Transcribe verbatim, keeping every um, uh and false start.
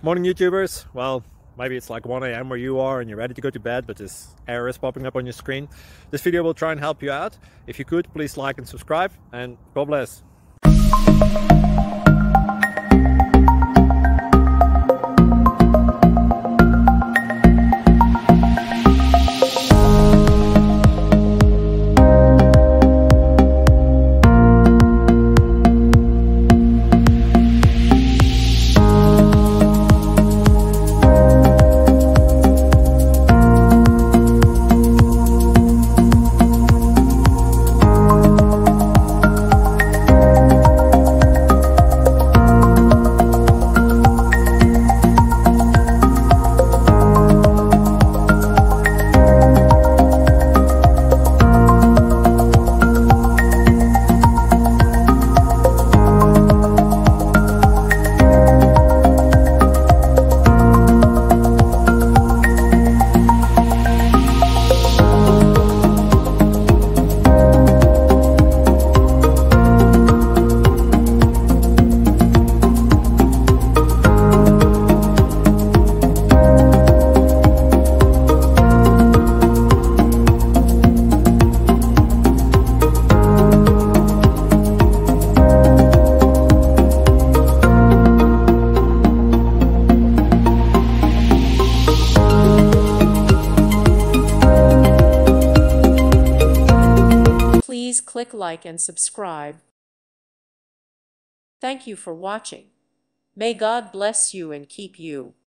Morning YouTubers. Well, maybe it's like one A M where you are and you're ready to go to bed, but this error is popping up on your screen. This video will try and help you out. If you could, please like and subscribe, and God bless. Please click like and subscribe. Thank you for watching. May God bless you and keep you.